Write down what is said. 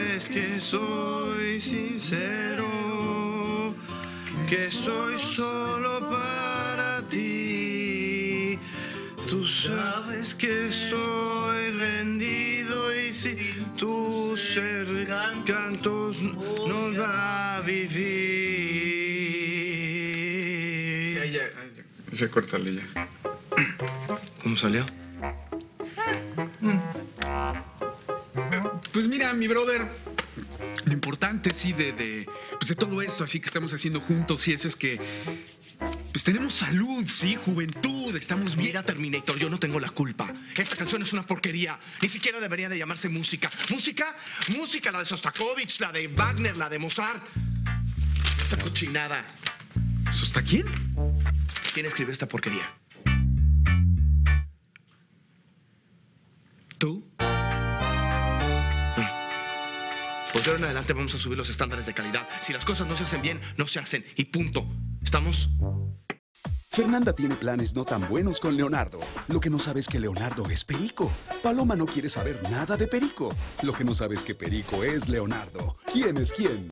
sabes que soy sincero, que soy solo para ti. Tú sabes que soy rendido y si tus cantos nos va a vivir. Ya, córtale ya. ¿Cómo salió? Pues mira, mi brother, lo importante, sí, de todo esto, así que estamos haciendo juntos, y eso es que pues tenemos salud, sí, juventud, estamos bien. Mira, Terminator, yo no tengo la culpa. Esta canción es una porquería. Ni siquiera debería de llamarse música. ¿Música? Música, la de Sostakovich, la de Wagner, la de Mozart. Esta cochinada. ¿Sosta quién? ¿Quién escribió esta porquería? ¿Tú? Pues de ahora en adelante vamos a subir los estándares de calidad. Si las cosas no se hacen bien, no se hacen. Y punto. ¿Estamos? Fernanda tiene planes no tan buenos con Leonardo. Lo que no sabe es que Leonardo es Perico. Paloma no quiere saber nada de Perico. Lo que no sabe es que Perico es Leonardo. ¿Quién es quién?